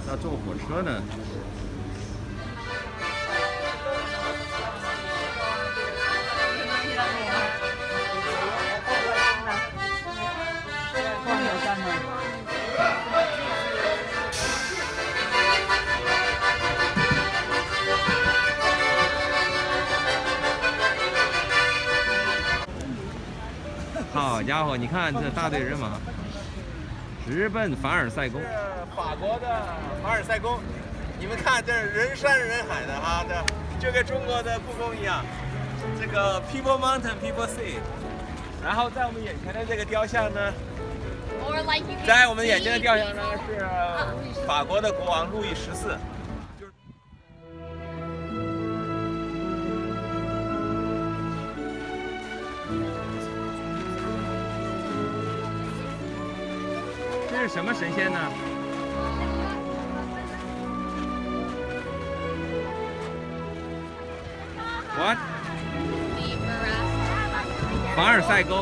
要坐火车呢。好家伙，你看这大队人马，直奔凡尔赛宫。法国的凡尔赛宫，你们看这人山人海的哈，就跟中国的故宫一样，这个 People Mountain People Sea。然后在我们眼前的这个雕像呢，在我们眼前的雕像呢是法国的国王路易14。这是什么神仙呢？What？ 凡尔赛宫。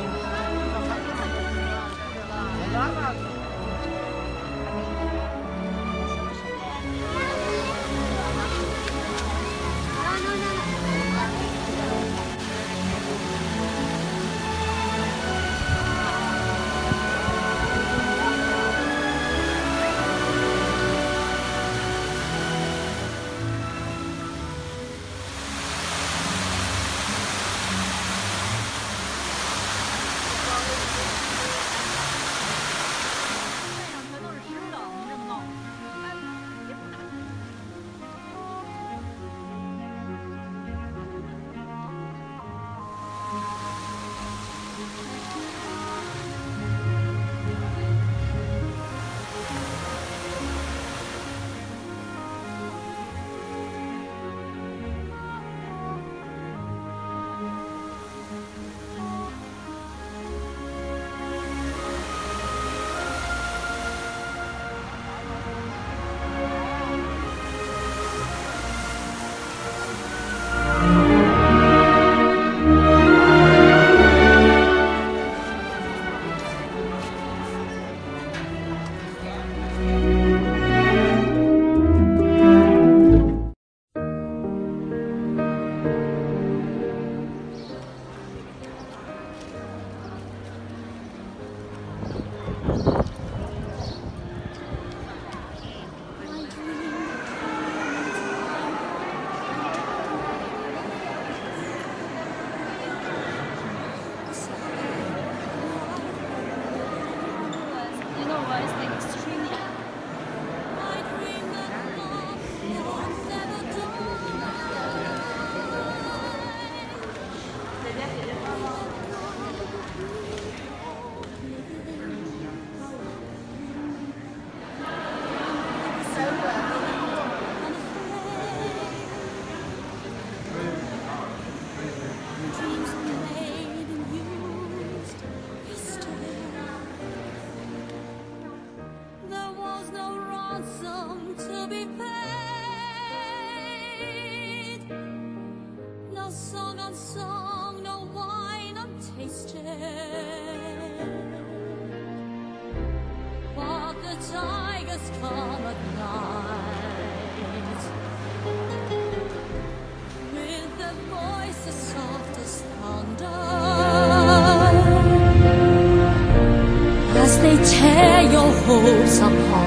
They tear your hopes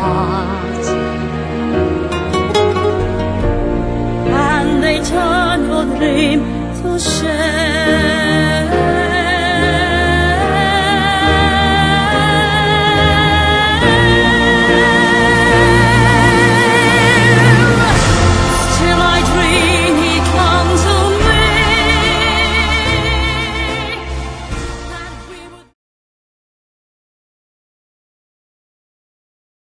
apart, and they turn your dream to shame.